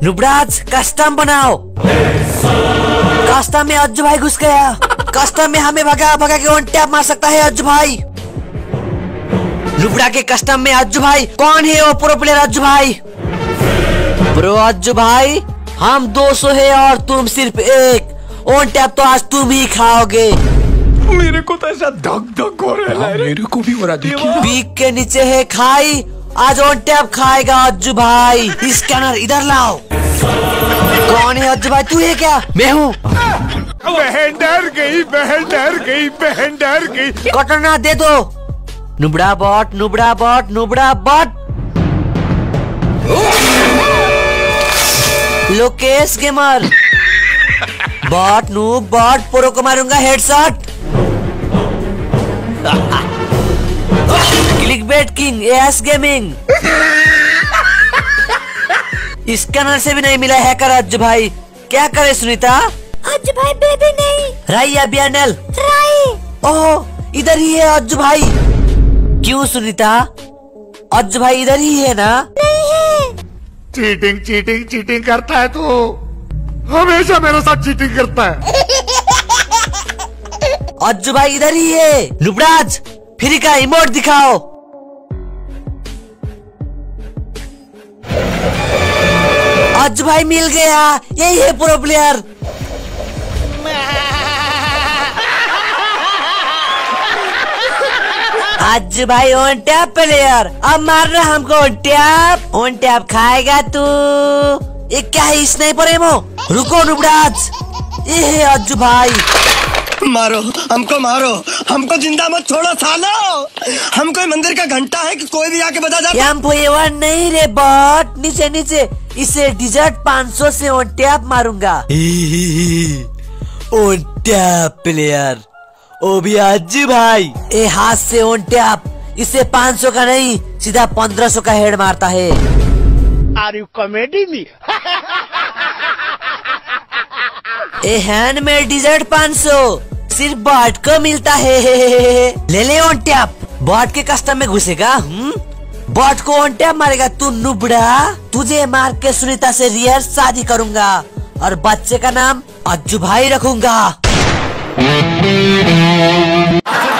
नुबराज custom बनाओ। Custom में अज्जू भाई घुस गया। कस्टम में हमें भगा भगा के वन टैप मार सकता है अज्जू भाई। नुबरा के कस्टम में अज्जू भाई। कौन है वो प्रो प्लेयर अज्जू भाई? प्रो अज्जू भाई, हम 200 है और तुम सिर्फ 1। वन टैप तो आज तुम ही खाओगे। मेरे को तो ऐसा धक धक हो रहा है। मेरे को भी हो रहा है। पीक के नीचे है खाई, आज वन टैप खाएगा अज्जू भाई। स्कैनर इधर लाओ। कौन है अज्जू भाई? तू है क्या? मैं हूँ। बहन डर गई, बहन डर गई, बहन डर गई। कटना दे दो। नुबड़ा बॉट, नुबड़ा बॉट, नुबड़ा bot. Lokesh gamer. Bot noob bot pro को मारूंगा headshot. Clickbait king AS gaming. Scanner से भी नहीं मिला हैकर अज्जू भाई। क्या करे सुनीता? अज्जू भाई बेबी नहीं। राई या बियानल? राई। ओह इधर ही है अज्जू भाई। क्यों सुनीता? अज्जू भाई इधर ही है ना? नहीं है। चीटिंग चीटिंग चीटिंग करता है तू। हमेशा मेरे साथ चीटिंग करता है। अज्जू भाई इधर ही है। नुबराज फ्री का इमोट दिखाओ। अज्जू भाई मिल गया। यही है प्रो प्लेयर। अज्जू भाई ऑन टैप प्लेयर। अब मारना हमको ऑन टैप। ऑन टैप खाएगा तू। ये क्या है? Sniper ammo. रुको नुबराज, ये है अज्जू भाई। मारो हमको, मारो हमको, जिंदा मत छोड़ो सालो। हम कोई मंदिर का घंटा है कि कोई भी आके बजा जाता। नहीं रे बॉट, नीचे नीचे। इसे डिजर्ट 500 से ऑन टैप मारूंगा। ऑन टैप प्लेयर ओ भी अज्जू भाई। ए हाथ से ऑन टैप। इसे 500 का नहीं, सीधा 1500 का हेड मारता है। Are you comedy me? ए हैंड में डिजर्ट 500 सिर्फ बॉट को मिलता है। ले ले ऑन टैप। बॉट के कस्टम में घुसेगा। बॉट को ऑन टैप मारेगा तू नुबड़ा। तुझे मार के सुनीता से रियल शादी करूंगा और बच्चे का नाम अज्जू भाई रखूंगा।